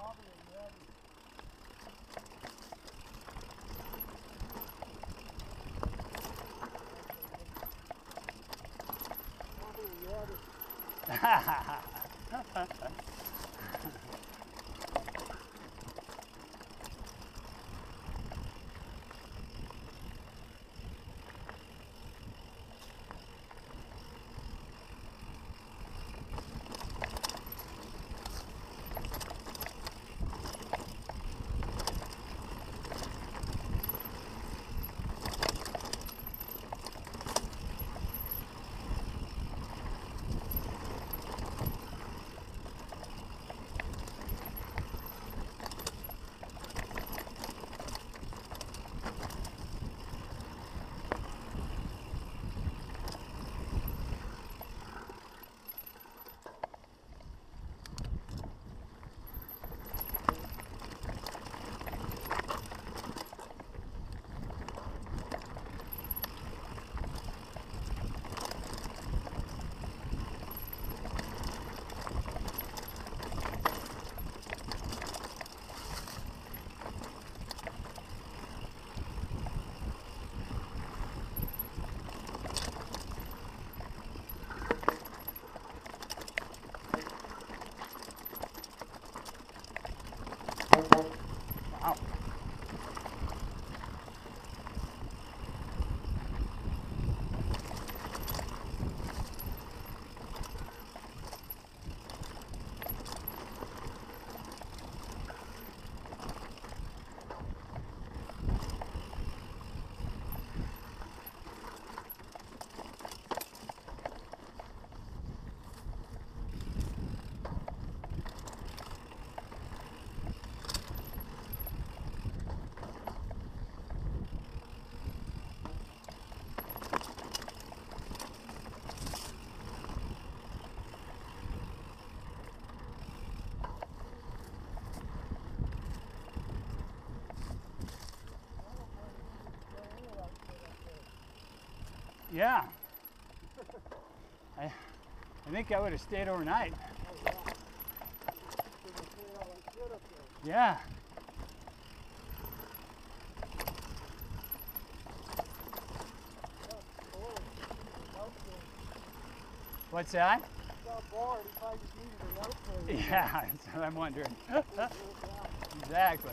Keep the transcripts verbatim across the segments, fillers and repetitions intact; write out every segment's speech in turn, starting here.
Yeah. I, I think I would have stayed overnight. Yeah. What's that? Yeah, that's what I'm wondering. Exactly.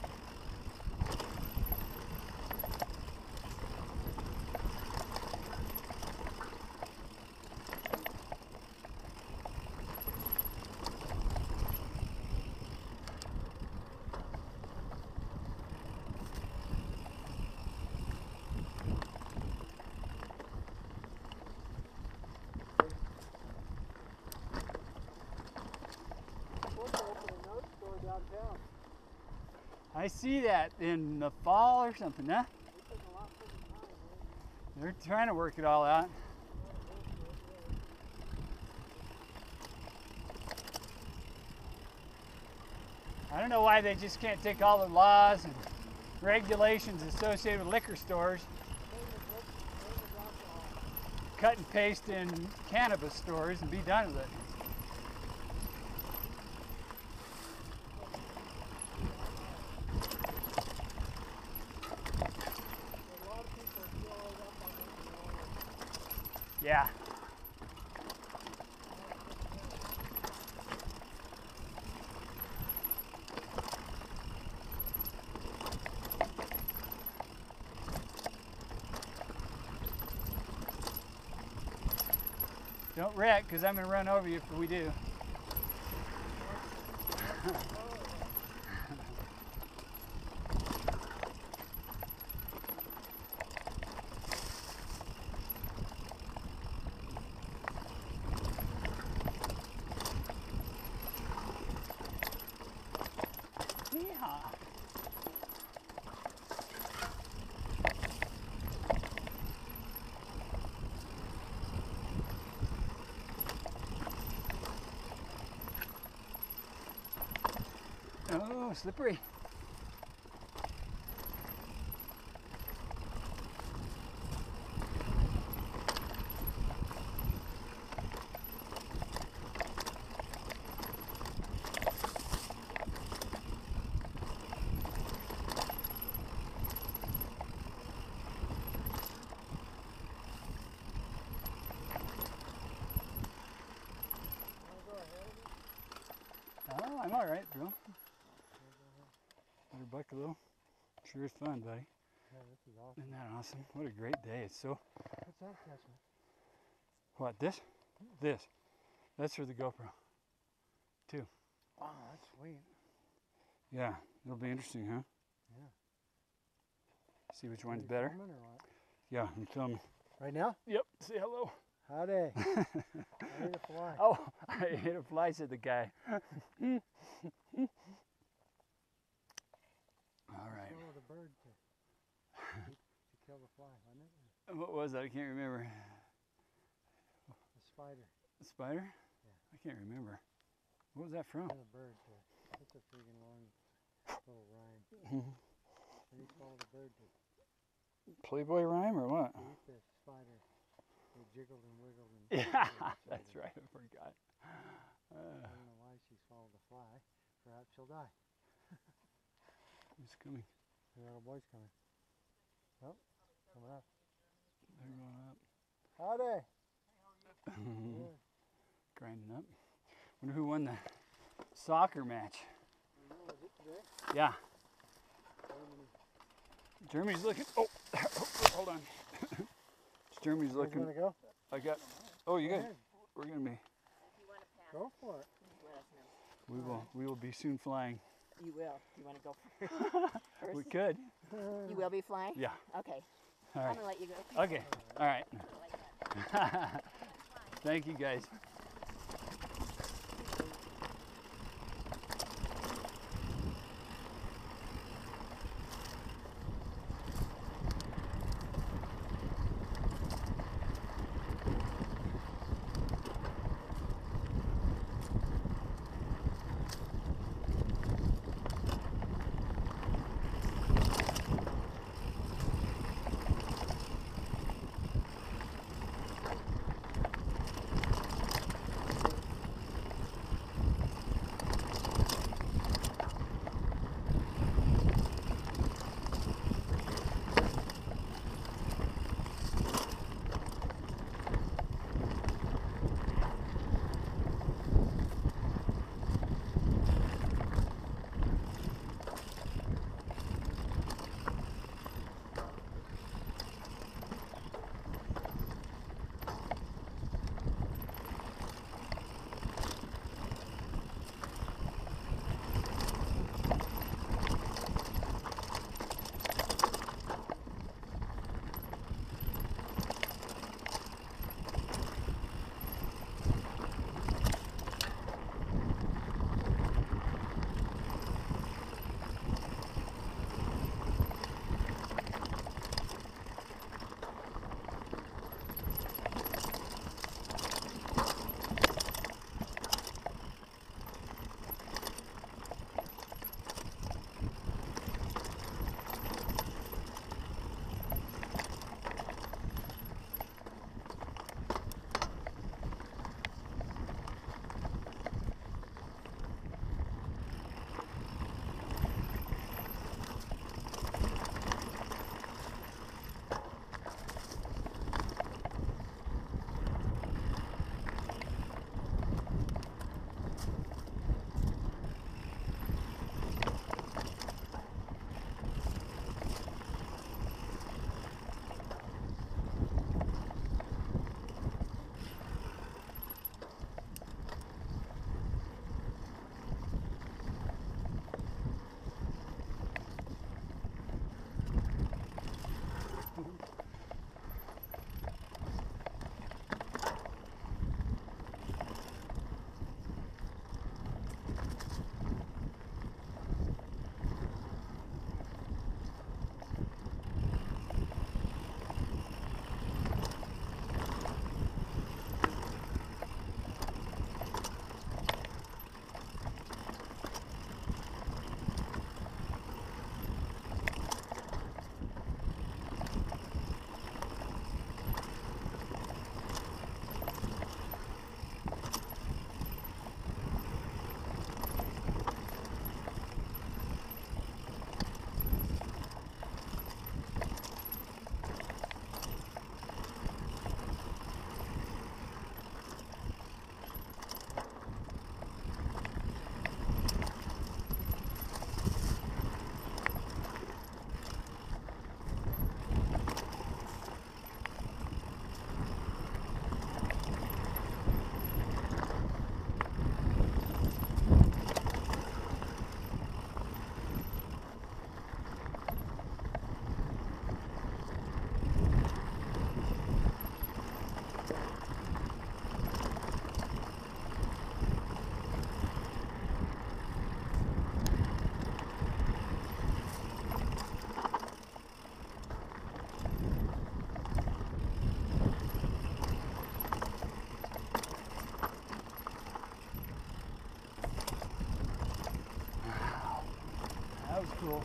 I see that in the fall or something, huh? They're trying to work it all out. I don't know why they just can't take all the laws and regulations associated with liquor stores, cut and paste in cannabis stores and be done with it. Yeah. Don't wreck, because I'm going to run over you if we do. Oh, slippery. Oh, I'm all right, bro. Another buckaloo. Sure is fun, buddy. Yeah, this is awesome. Isn't that awesome? What a great day. It's so... What's that attachment? What, this? This. That's for the GoPro. Two. Oh, that's sweet. Yeah, it'll be interesting, huh? Yeah. See which Are one's you better. filming or what? Yeah, I'm filming. Right now? Yep, say hello. Howdy. I ate a fly. Oh, I hit a fly, said the guy. All right. Follow the bird to, to, to kill the fly, wasn't it? What was that? I can't remember. The spider. The spider? Yeah. I can't remember. What was that from? And the bird to, it's a freaking long little rhyme. And he followed the bird to Playboy rhyme or what? eat the spider. They jiggled and wiggled and Yeah, jiggled each that's other. right. I forgot. I Uh, don't know why she's followed the fly. Perhaps she'll die. who's coming? The little boy's coming. Oh, coming up. They're going up. Howdy. Good. Grinding up. Wonder who won the soccer match. Was it today? Yeah. Germany. Germany's looking. Oh, hold on. Germany's You guys looking. wanna go? I got. Oh, you Go guys. ahead. We're gonna be. Go for it. Let us know. We will. We will be soon flying. You will. You want to go first? We first? could. You will be flying? Yeah. Okay. All I'm right. going to let you go. Okay. All right. Like that. Thank you, guys. cool.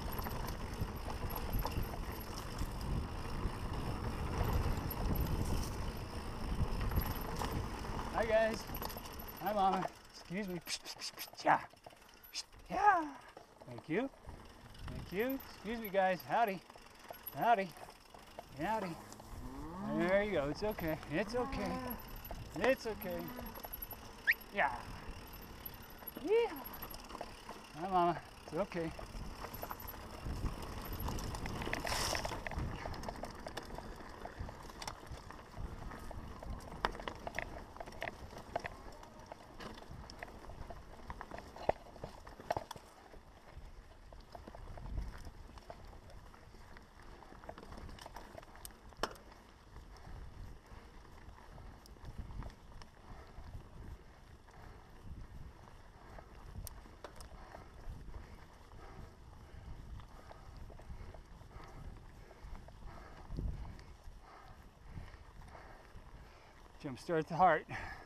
Hi guys. Hi mama. Excuse me. Yeah. Yeah. Thank you. Thank you. Excuse me guys. Howdy. Howdy. Howdy. There you go. It's okay. It's okay. It's okay. Yeah. Yeah. Hi mama. It's okay. Jump start the heart.